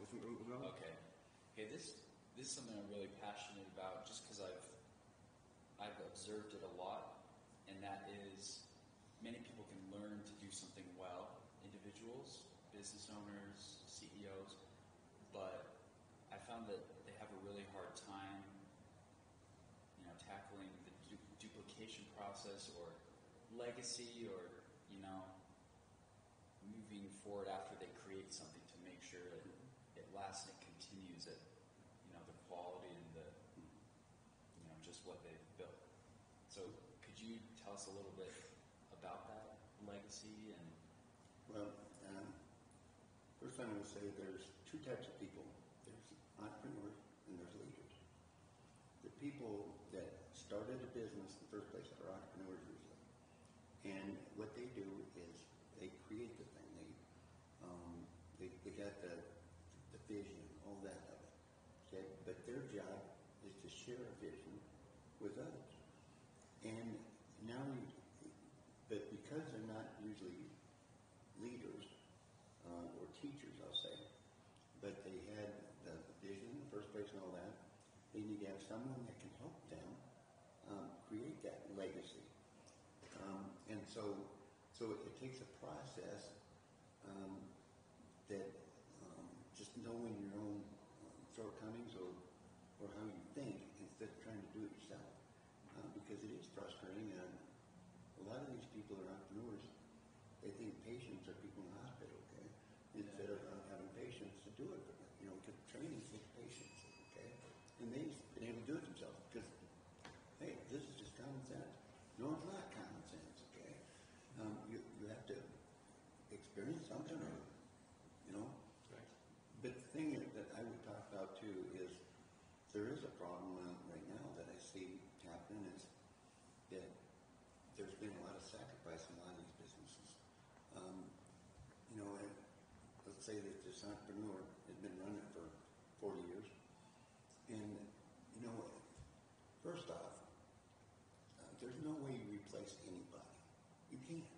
Okay. Okay, this is something I'm really passionate about just because I've observed it a lot, and that is many people can learn to do something well, individuals, business owners, CEOs, but I found that they have a really hard time, tackling the duplication process or legacy or, moving forward after they create something to make sure it lasts and it continues at, the quality and the, just what they've built. So could you tell us a little bit about that legacy and... Well, first I'm going to say there's two types of people. There's entrepreneurs and there's leaders. The people that started a business in the first place are entrepreneurs usually. And what they do is they create the thing. They got the vision, all that of it. Okay? But their job is to share a vision with others. And now, but because they're not usually leaders or teachers, I'll say, but they had the vision in the first place and all that, they need to have someone that can help them create that legacy. And so it takes a process that just knowing your own shortcomings or how you think instead of trying to do it yourself. Because it is frustrating, and a lot of these people are entrepreneurs. They think patients are people in the hospital, okay? Instead of having patients to do it, because training takes patience, okay? And they've been able to do it themselves because, hey, this is just common sense. No, it's not common sense, okay? You have to experience something, or, Right. But the thing that I would talk about too is there is a problem right now that I see happening is that there's been a lot of sacrifice in a lot of these businesses. Let's say that this entrepreneur has been running it for 40 years. And, first off, there's no way you replace anybody. You can't.